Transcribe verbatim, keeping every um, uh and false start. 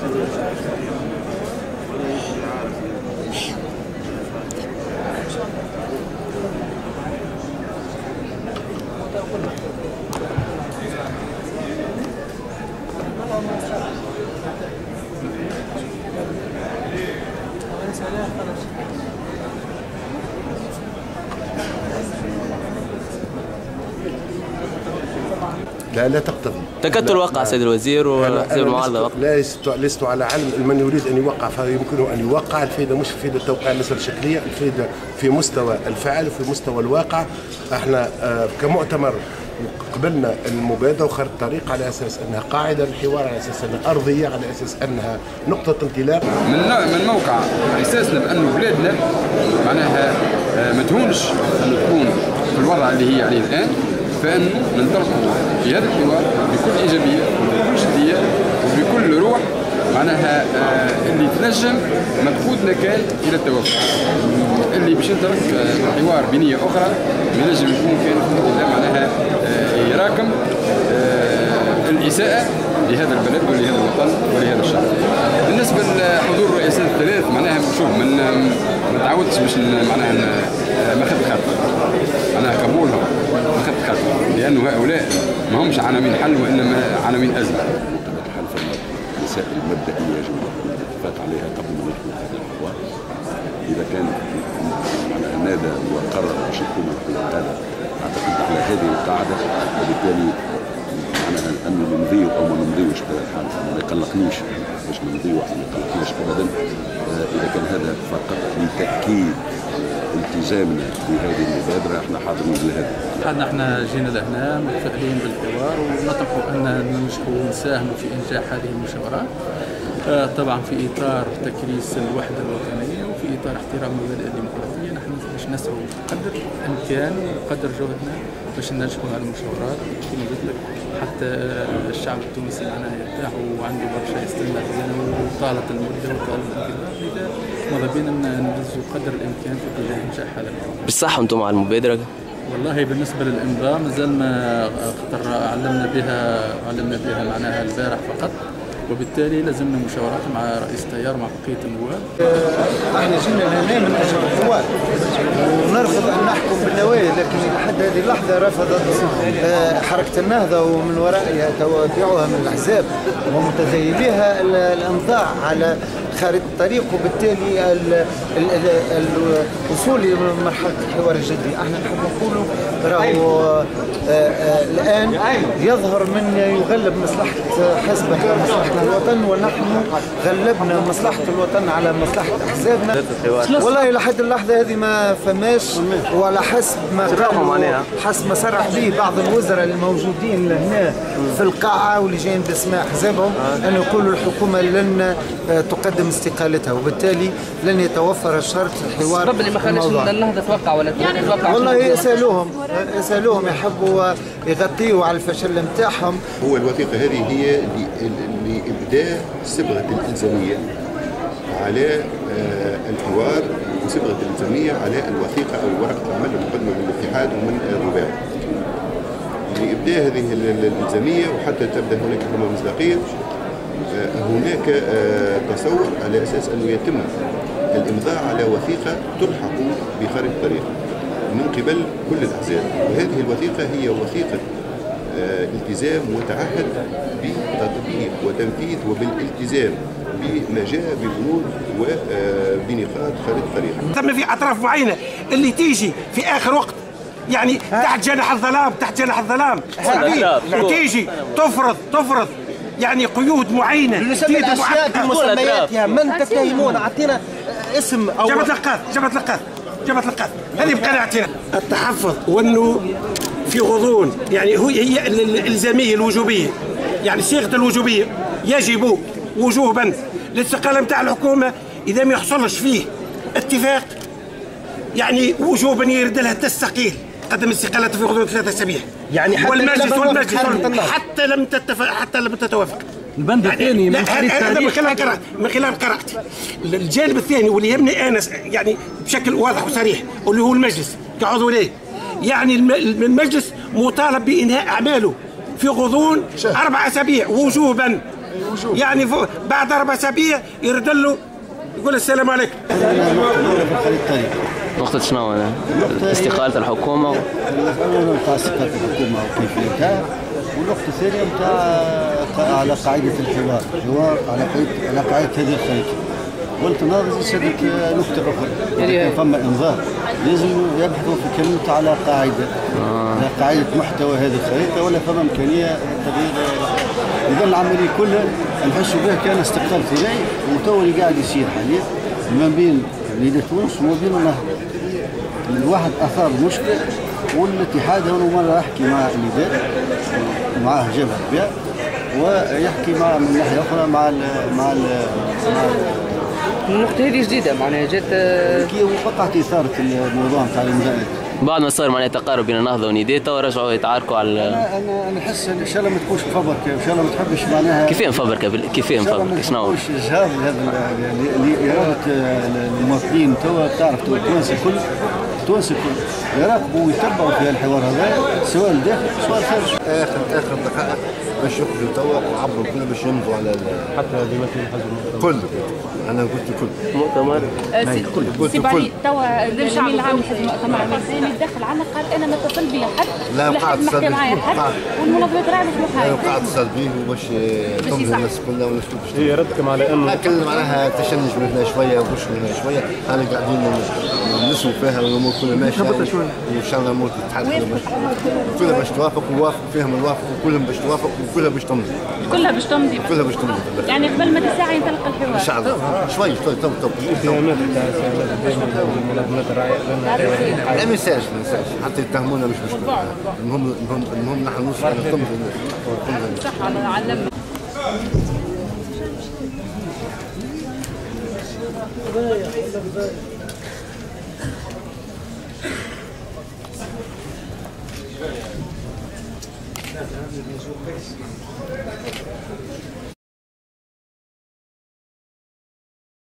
لا لا تقتضي تكتل وقع سيد الوزير وسيد المعارضة وقع. لا لست, لست على علم. من يريد أن يوقع فيمكنه أن يوقع. الفائدة مش في فائدة توقيع المسألة الشكلية، الفائدة في مستوى الفعل وفي مستوى الواقع. احنا كمؤتمر قبلنا المبادرة وخرج الطريق على أساس أنها قاعدة للحوار، على أساس أنها أرضية، على أساس أنها نقطة انطلاق. من من موقع إحساسنا بأنه بلادنا معناها ما تهونش أن تكون في الوضع اللي هي عليه الآن، فأنه ننطلقوا في هذا الحوار بكل إيجابية وبكل جدية وبكل روح معناها آه اللي تنجم ما تقودنا كان إلى التوافق، اللي باش ينطلق آه حوار بنية أخرى ينجم يكون كان معناها آه يراكم آه الإساءة لهذا البلد ولهذا الوطن ولهذا الشعب. بالنسبة لحضور الرئاسات الثلاث معناها شوف من ما تعودتش باش معناها ما خدت خاطر معناها قبولهم ما خدت خاطر، لأنه هؤلاء ما همش عناوين حل وإنما عناوين أزمة. الحل فما مسائل مبدئية يجب الاتفاق عليها قبل ما ندخل هذا الحوار. إذا كان معناها نادى وقرر باش يكون الحوار هذا أعتقد على هذه القاعدة، وبالتالي معناها أنه نمضيو أو ما نمضيوش بهذا الحال ما يقلقنيش باش نمضيو أو ما يقلقنيش أبدا. إذا كان هذا فقط لتأكيد التزامنا بهذه المبادرة احنا حاضرين لهذا. حنا احنا جينا لهنا متفائلين بالحوار ونطمح أن ننجحوا ونساهموا في إنجاح هذه المشاورات، طبعا في إطار تكريس الوحدة الوطنية وفي إطار احترام مبادئ الديمقراطية. نحن باش نسعوا قدر الإمكان وقدر جهدنا باش ننجحوا هذه المشاورات كما قلت لك، حتى الشعب التونسي معناها يرتاح وعنده برشا يستنى وطالت المدة وطال الانتظار، لذا ماذا بينا نبذلوا قدر الإمكان في اتجاه إنجاح هذا الحوار. بالصح أنتم مع المبادرة؟ والله بالنسبة للإمضاء مازال ما خطر علمنا بها علمنا بها معناها البارح فقط، وبالتالي لازمنا مشاورات مع رئيس التيار مع بقية النواب. احنا جينا لهنا من اجل الحوار ونرفض ان نحكم بالنوايا، لكن لحد هذه اللحظه رفضت حركه النهضه ومن ورائها توابعها من الاحزاب ومتذيليها الامضاء على خارطه الطريق، وبالتالي الوصول لمرحله الحوار الجدي. احنا نحب نقولوا راهو الان يظهر من يغلب مصلحه حزبه مصلحه الوطن، ونحن غلبنا مصلحه الوطن على مصلحه احزابنا. والله لحد اللحظه هذه ما فماش، وعلى حسب ما قالوا حسب ما صرح به بعض الوزراء الموجودين هنا في القاعه واللي جايين باسماء احزابهم ان يقولوا الحكومه لن تقدم استقالتها، وبالتالي لن يتوفر الشرط الحوار. السبب اللي ما خلاش النهضه توقع ولا توقع؟ والله يسالوهم يسالوهم يحبوا يغطيوا على الفشل نتاعهم. هو الوثيقه هذه هي لابداء صبغه الالزاميه على الحوار وصبغه الالزاميه على الوثيقه او ورقه العمل المقدمه من الاتحاد ومن الرباعي. لابداء هذه الالزاميه وحتى تبدا هناك كما مصداقيه، هناك تصور على اساس انه يتم الامضاء على وثيقه تلحق بخارطه الطريق من قبل كل الاحزاب، وهذه الوثيقه هي وثيقه التزام وتعهد بتطبيق وتنفيذ وبالالتزام بما جاء ببنود وبنقاط خارطه الطريق. ثم في اطراف معينه اللي تيجي في اخر وقت يعني تحت جناح الظلام تحت جناح الظلام تيجي تفرض تفرض يعني قيود معينه بالنسبه للاشياء بمسمياتها من تتهمون. اعطينا اسم او جبهه الانقاذ جبهه الانقاذ جبهه الانقاذ هذه بقناعتنا. التحفظ وانه في غضون يعني هي الالزاميه الوجوبيه، يعني صيغه الوجوبيه يجب وجوبا الاستقاله نتاع الحكومه اذا ما يحصلش فيه اتفاق، يعني وجوبا يرد لها تستقيل قدم استقالتها في غضون ثلاثة اسابيع. يعني حتى والمجلس والمجلس حتى لم تتفق حتى لم تتوافق. البند الثاني من هذا من خلال قراءتي من خلال قراءتي الجانب الثاني واللي يهمني انا يعني بشكل واضح وصريح واللي هو المجلس كعضو ليه، يعني المجلس مطالب بانهاء اعماله في غضون اربع اسابيع وجوبا يعني بعد اربع اسابيع يرد له يقول السلام عليكم. نقطة شنو أنا؟ استقالة الحكومة الأولى نتاع استقالة الحكومة وكيفيتها، والنقطة الثانية نتاع على قاعدة الحوار، حوار على قاعدة على قاعدة هذه الخريطة. قلت ناقص شدت نقطة أخرى، إذا كان فما إنذار لازم يبحثوا في كلمة على قاعدة آه. على قاعدة محتوى هذه الخريطة، ولا فما إمكانية تغيير. إذا العملية كلها نحسوا بها كان استقلال ثنائي، وتوا اللي قاعد يصير حاليا ما بين مدينة تونس وما بين النهضة. الواحد أثار مشكلة، والاتحاد هنا مرة يحكي مع النداء ومعاه جبهة بها، ويحكي مع من ناحية أخرى مع ال مع ال مع النقطة هذه جديدة معناها جات كي وقعت إثارة الموضوع نتاع المزايد بعد ما صار معناها تقارب بين النهضة ونديتا ورجعوا يتعاركوا على. أنا أنا أنا نحس إن شاء الله ما تكونش مفبركة، إن شاء الله ما تحبش معناها. كيفاه مفبركة كيفاه مفبركة شنو؟ ما تكونش إجهاض هذا لإرادة المواطنين. توا تعرف توا التوانسة الكل التوانسة الكل يراقبوا ويتبعوا في الحوار هذا سواء الداخل سواء الخارج. آخر آخر دقائق باش يخرجوا توا وعبروا كله باش يمضوا على حتى هذه مثل الحزب كله. انا قلت كل مؤتمر قلت كل توا الامين العام لحزب المؤتمر الميداني دخل عنا قال انا ما اتصل بي حد لا وقعت سلبي معايا حد والمنظمات راهي مش محايده. وقعت سلبي وباش تنظم الناس كلها والناس باش هي ردكم على انه لكن معناها تشنج من هنا شويه وبش من هنا شويه. انا قاعدين نسوا فيها والامور كلها ماشيه وان شاء الله الامور تتحل كلها باش توافق ووافق فيهم الوافق وكلهم باش توافق وكلها باش تمضي كلها باش تمضي كلها باش تمضي يعني قبل ما ساعه ينطلق الحوار ان شاء الله شوي شوي تو تو لا ما ينساش ما ينساش حتى يتهمونا مش مشكله. المهم المهم المهم نحن نوصل على قمه صح على علمنا